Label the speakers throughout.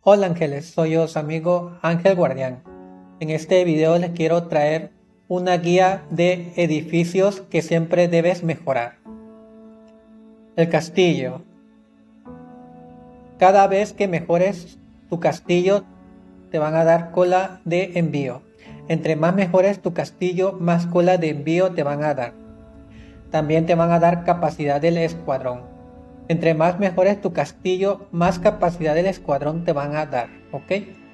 Speaker 1: Hola ángeles, soy yo, su amigo Ángel Guardián. En este video les quiero traer una guía de edificios que siempre debes mejorar. El castillo. Cada vez que mejores tu castillo te van a dar cola de envío. Entre más mejores tu castillo, más cola de envío te van a dar. También te van a dar capacidad del escuadrón. Entre más mejores tu castillo, más capacidad del escuadrón te van a dar, ¿ok?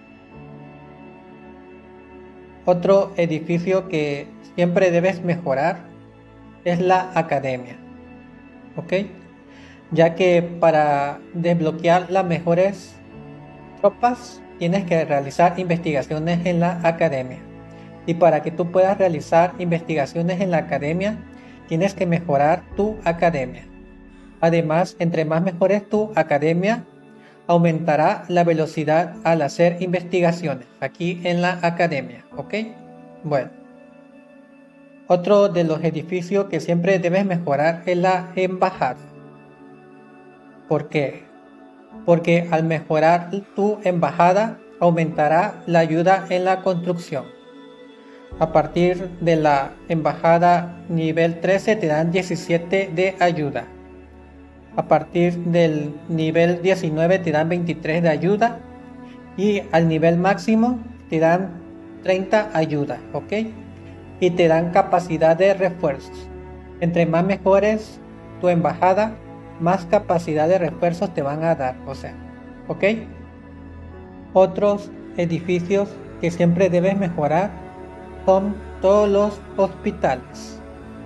Speaker 1: Otro edificio que siempre debes mejorar es la academia, ¿ok? Ya que para desbloquear las mejores tropas tienes que realizar investigaciones en la academia. Y para que tú puedas realizar investigaciones en la academia, tienes que mejorar tu academia. Además, entre más mejores tu academia, aumentará la velocidad al hacer investigaciones aquí en la academia, ¿ok? Bueno, otro de los edificios que siempre debes mejorar es la embajada. ¿Por qué? Porque al mejorar tu embajada, aumentará la ayuda en la construcción. A partir de la embajada nivel 13 te dan 17 de ayuda. A partir del nivel 19 te dan 23 de ayuda. Y al nivel máximo te dan 30 ayuda, ¿ok? Y te dan capacidad de refuerzos. Entre más mejores tu embajada, más capacidad de refuerzos te van a dar, o sea, ¿ok? Otros edificios que siempre debes mejorar son todos los hospitales.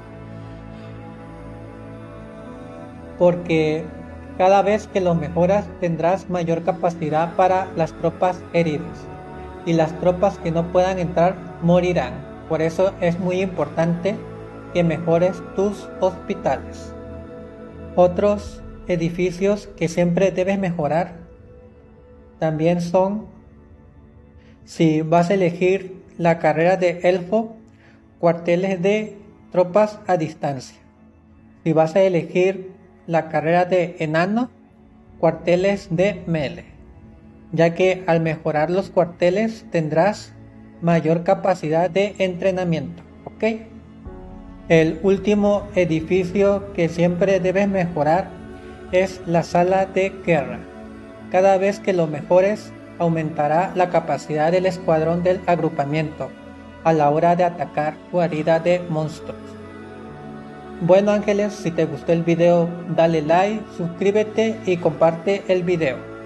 Speaker 1: Porque cada vez que los mejoras tendrás mayor capacidad para las tropas heridas. Y las tropas que no puedan entrar morirán. Por eso es muy importante que mejores tus hospitales. Otros edificios que siempre debes mejorar también son, si vas a elegir la carrera de elfo, cuarteles de tropas a distancia. Si vas a elegir la carrera de enano, cuarteles de melee, ya que al mejorar los cuarteles tendrás mayor capacidad de entrenamiento, ¿ok? El último edificio que siempre debes mejorar es la sala de guerra. Cada vez que lo mejores, aumentará la capacidad del escuadrón del agrupamiento a la hora de atacar guarida de monstruos. Bueno ángeles, si te gustó el video dale like, suscríbete y comparte el video.